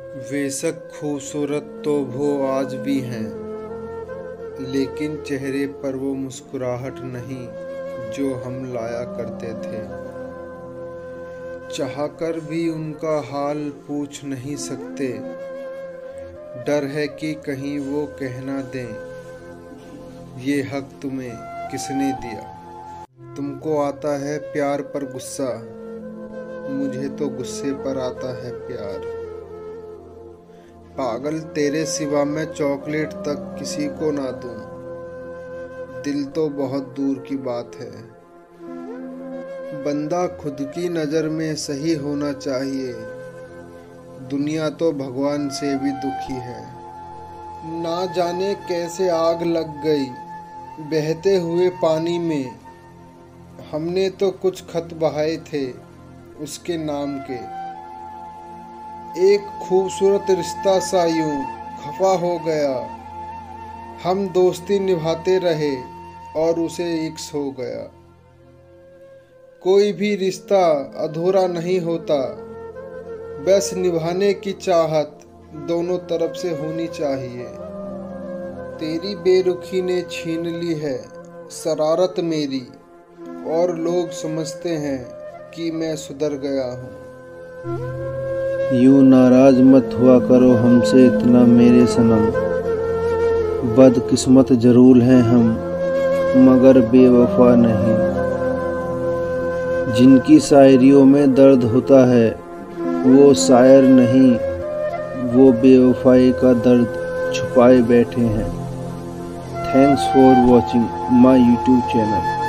बेशक खूबसूरत तो वो आज भी हैं, लेकिन चेहरे पर वो मुस्कुराहट नहीं जो हम लाया करते थे। चाहकर भी उनका हाल पूछ नहीं सकते, डर है कि कहीं वो कह ना दें, ये हक तुम्हें किसने दिया। तुमको आता है प्यार पर गुस्सा, मुझे तो गुस्से पर आता है प्यार। पागल तेरे सिवा मैं चॉकलेट तक किसी को ना दूं, दिल तो बहुत दूर की बात है। बंदा खुद की नज़र में सही होना चाहिए, दुनिया तो भगवान से भी दुखी है। ना जाने कैसे आग लग गई बहते हुए पानी में, हमने तो कुछ खत बहाए थे उसके नाम के। एक खूबसूरत रिश्ता सा यूं खफा हो गया, हम दोस्ती निभाते रहे और उसे इश्क हो गया। कोई भी रिश्ता अधूरा नहीं होता, बस निभाने की चाहत दोनों तरफ से होनी चाहिए। तेरी बेरुखी ने छीन ली है शरारत मेरी, और लोग समझते हैं कि मैं सुधर गया हूँ। यूं नाराज मत हुआ करो हमसे इतना मेरे सनम, बदकिस्मत जरूर हैं हम मगर बेवफा नहीं। जिनकी शायरियों में दर्द होता है वो शायर नहीं, वो बेवफाई का दर्द छुपाए बैठे हैं। Thanks for watching my YouTube channel.